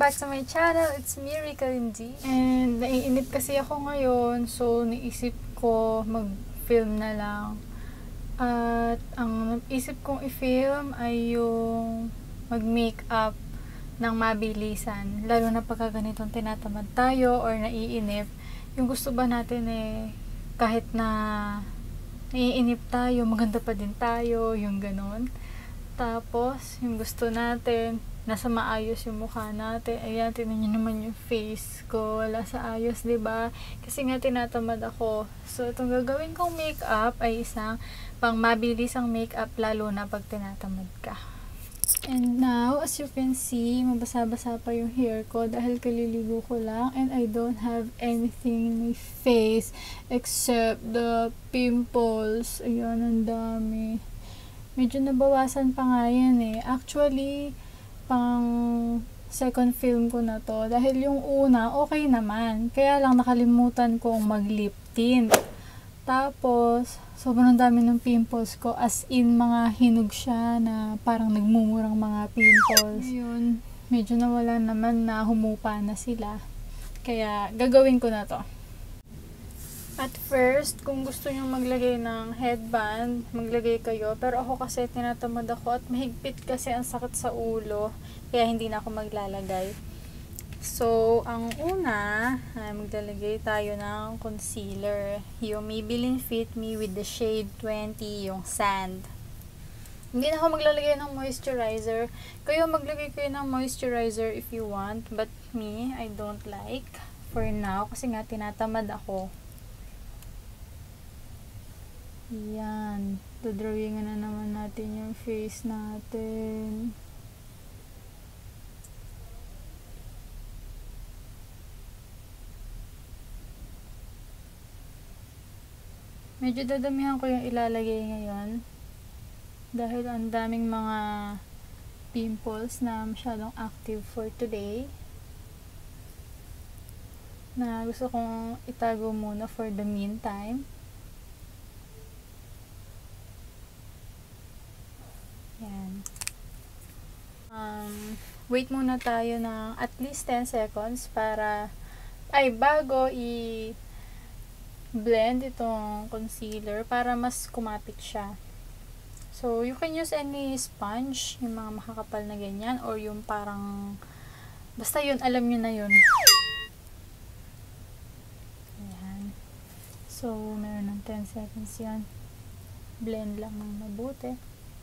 back to my channel. It's me, Rika Lindy. And naiinip kasi ako ngayon, so naisip ko mag-film na lang. At ang isip kong i-film ay yung mag-makeup ng mabilisan. Lalo na pagka ganitong tinatamad tayo or naiinip. Yung gusto ba natin kahit na naiinip tayo, maganda pa din tayo, yung ganon. Tapos, yung gusto natin, nasa maayos yung mukha natin. Ayan, tingnan nyo naman yung face ko. Wala sa ayos, diba? Kasi nga tinatamad ako. So, itong gagawin kong makeup ay isang pang mabilisang makeup lalo na pag tinatamad ka. And now, as you can see, mabasa-basa pa yung hair ko dahil kaliligo ko lang and I don't have anything in my face except the pimples. Ayan, ang dami. Medyo nabawasan pa nga yan Actually, pang second film ko na to. Dahil yung una, okay naman. Kaya lang nakalimutan kong mag-lip tint. Tapos, sobrang dami ng pimples ko. As in, mga hinog siya na parang nagmumurang mga pimples. Ayun, medyo nawala naman na humupa na sila. Kaya, gagawin ko na to. At first, kung gusto nyo maglagay ng headband, maglagay kayo. Pero ako kasi tinatamad ako at mahigpit kasi ang sakit sa ulo. Kaya hindi na ako maglalagay. So, ang una, maglalagay tayo ng concealer. Yung Maybelline Fit Me with the shade 20, yung Sand. Hindi na ako maglalagay ng moisturizer. Kayo maglagay kayo ng moisturizer if you want. But me, I don't like for now. Kasi nga tinatamad ako. Yan. Dodrawingan na naman natin yung face natin. Medyo dadamihan ko yung ilalagay ngayon. Dahil ang daming mga pimples na masyadong active for today. Na gusto kong itago muna for the meantime. Yan. Wait muna tayo ng at least 10 seconds para bago i-blend itong concealer para mas kumapit siya. So, you can use any sponge, yung mga makakapal na ganyan or yung parang basta yun, alam nyo na yun. Ayan. So, meron ng 10 seconds yan. Blend lang ng mabuti.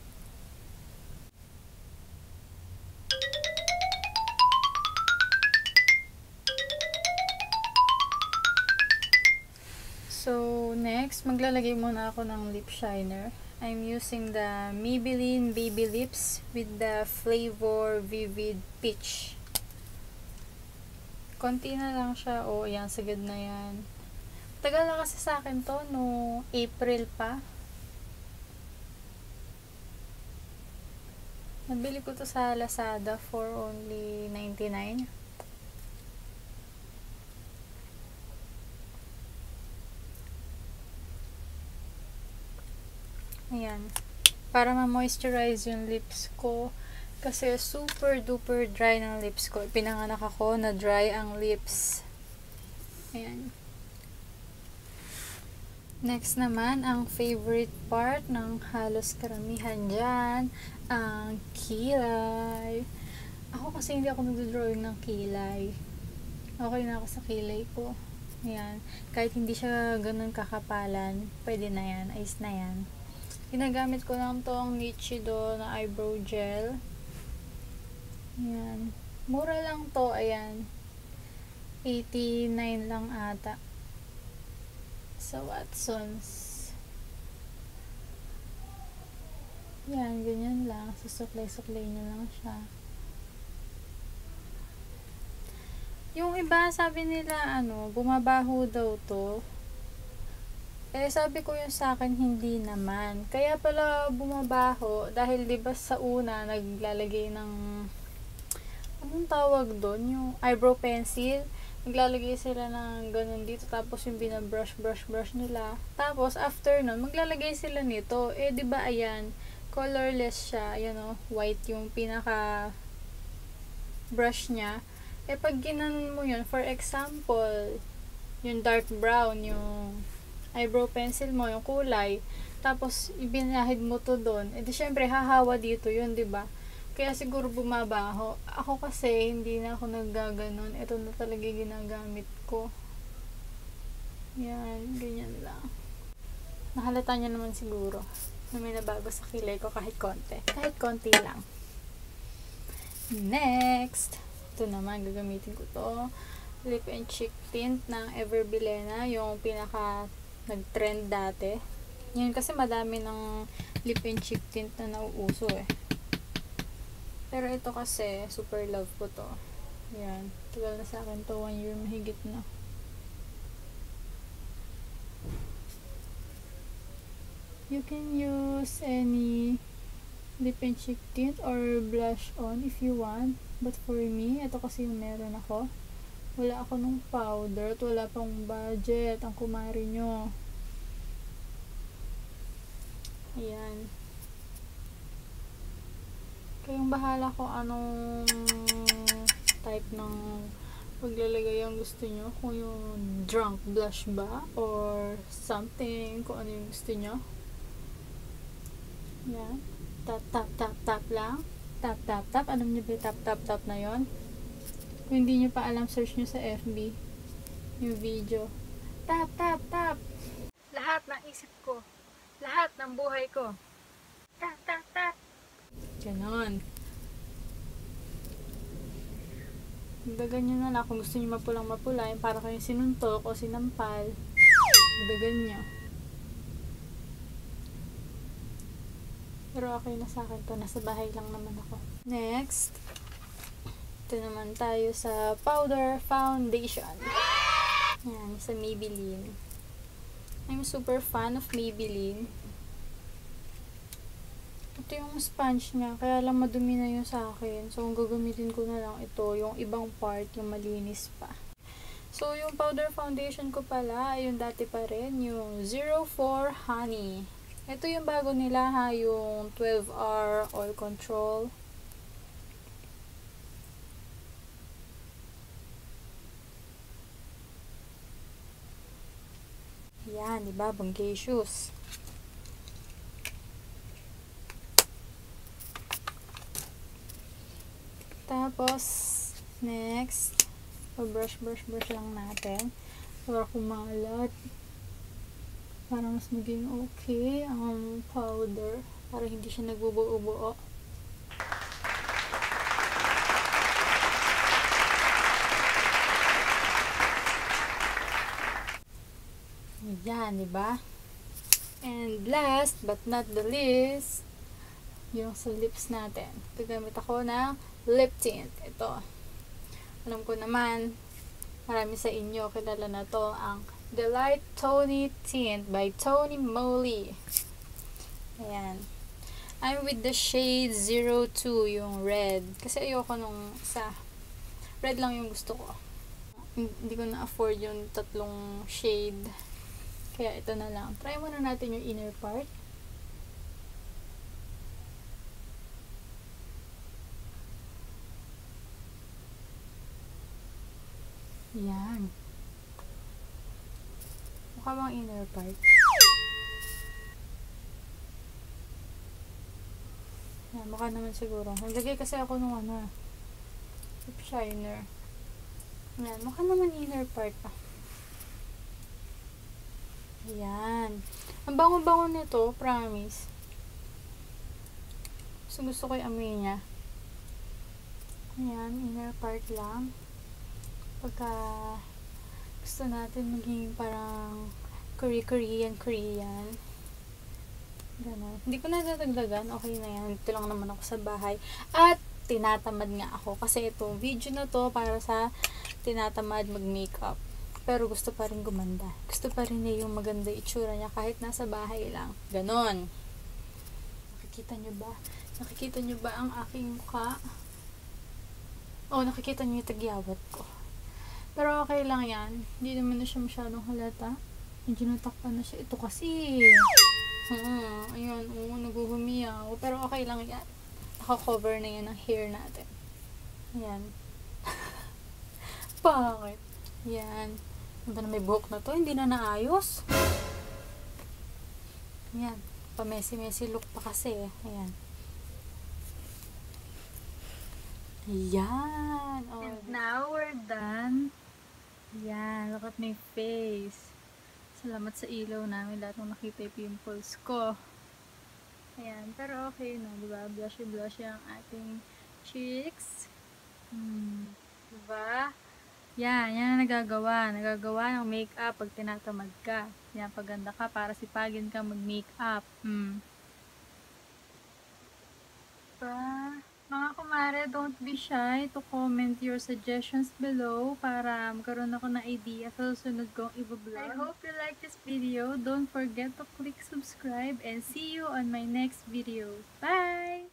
So, next, maglalagay muna ako ng lip shiner. I'm using the Maybelline Baby Lips with the flavor Vivid Peach. Konti na lang siya. Yan, sagad na yan. Tagal na kasi sa akin to, no April pa. Nabili ko to sa Lazada for only 99. Ayan. Para ma-moisturize yung lips ko. Kasi super duper dry ng lips ko. Pinanganak ako na dry ang lips. Ayan. Next naman, ang favorite part ng halos karamihan dyan, ang kilay. Ako kasi hindi ako nag-drawing ng kilay. Okay na ako sa kilay ko. Ayan. Kahit hindi siya ganun kakapalan, pwede na yan. Ayos na yan. Ginagamit ko lang tong Nichido na eyebrow gel. Ayan. Mura lang to. Ayan. 89 lang ata. Sa Watsons. Ayan. Ganyan lang. Susuklay-suklay nyo lang siya. Yung iba, sabi nila, bumabaho daw to. Sabi ko yung sa akin, hindi naman. Kaya pala bumabaho, dahil diba sa una, naglalagay ng, anong tawag doon? Yung eyebrow pencil. Naglalagay sila ng ganun dito, tapos yung binabrush nila. Tapos, after nun, maglalagay sila nito. Diba, ayan, colorless siya. Ayan white yung pinaka brush niya. Eh, pag ginanon mo yun, for example, yung dark brown, yung eyebrow pencil mo, yung kulay, tapos ibinahid mo to doon, edi syempre hahawa dito yun, di ba? Kaya siguro bumabaho. Ako kasi hindi na ako naggaganon. Ito na talaga ginagamit ko. Yan, ganyan lang. Nahalata niyo naman siguro na may nabago sa kilay ko kahit konti. Kahit konti lang. Next, ito naman gagamitin ko to. Lip and cheek tint ng Everbilena, yung pinaka nag-trend dati. Ngayon kasi madami ng lip and cheek tint na nauuso eh. Pero ito kasi, super love ko to. Yan. Tagal na sa akin to. 1 year mahigit na. You can use any lip and cheek tint or blush on if you want. But for me, ito kasi yung meron ako. Wala ako nung powder at wala pang budget ang kumari nyo. Ayan. Kayong bahala kung anong type ng paglalagay ang gusto nyo. Kung yung drunk blush ba or something, kung ano yung gusto nyo. Yan. Tap, tap, tap, tap lang. Tap, tap, tap. Alam nyo ba yung tap, tap, tap na yon? Kung hindi nyo pa alam, search nyo sa FB yung video. Tap, tap, tap. Lahat ng isip ko. Lahat ng buhay ko. Tap, tap, tap. Ganon. Dagan nyo na lang kung gusto nyo mapulang mapula, yung para kayong sinuntok o sinampal. Dagan nyo. Pero okay na sa akin to. Nasa bahay lang naman ako. Next. Ito naman tayo sa powder foundation. Yan, sa Maybelline. I'm super fan of Maybelline. Ito yung sponge niya, kaya lang madumi na yun sa akin. So, ang gagamitin ko na lang ito, yung ibang part, yung malinis pa. So, yung powder foundation ko pala, yung dati pa rin, yung 04 Honey. Ito yung bago nila ha, yung 12-hour oil control. Yan, diba? Banggacious. Tapos, next, brush lang natin para kumalat. Para mas maging okay ang powder. Para hindi siya nagbubuo-buo. Ayan, diba? And last but not the least, yung sa lips natin. Ito gamit ako ng lip tint. Ito. Alam ko naman, marami sa inyo kilala na to, ang Delight Tony Tint by Tony Moly. Ayan. I'm with the shade 02, yung red. Kasi ayoko nung isa. Red lang yung gusto ko. Hindi ko na-afford yung tatlong shade. Kaya ito na lang. Try muna natin yung inner part. Yan. Mukha bang inner part? Yan, mukha naman siguro. Naglagay kasi ako nung lip shiner. Yan, mukha naman inner part pa. Yan. Ang bango-bango nito, promise. Gusto ko yung amoy niya. Ayan, inner part lang. Pagka gusto natin maging parang Korean. Ganon. Hindi ko na dadagdagan. Okay na yan. Ito lang naman ako sa bahay. At tinatamad nga ako. Kasi itong video na to para sa tinatamad mag-makeup. Pero gusto pa rin gumanda. Gusto pa rin niya yung maganda itsura niya kahit nasa bahay lang. Ganon. Nakikita nyo ba? Nakikita nyo ba ang aking mukha? Oh, nakikita nyo yung tagyawat ko. Pero okay lang yan. Hindi naman na siya masyadong halata. Medyo natakpan na siya. Ito kasi. Ayun. Naguhumiyaw. Pero okay lang yan. Naka-cover na yan ang hair natin. Ayan. Bakit? Yan. Ano ba na may buhok na to? Hindi na naayos. Yan. Pa-messy-messy look pa kasi eh. Ayan. Ayan. Oh. And now we're done. Yan, look at my face. Salamat sa ilaw namin, lahat ng nakita yung pimples ko. Ayan, pero okay na, diba? Blushy-blushy ang ating cheeks. Diba? Yan ang nagagawa. Nagagawa ng makeup pag tinatamad ka. Yan, paganda ka para sipagin ka mag-makeup. Diba? Mga kumare, don't be shy to comment your suggestions below para magkaroon ako ng idea sa susunod kong i-vlog. I hope you like this video. Don't forget to click subscribe and see you on my next video. Bye!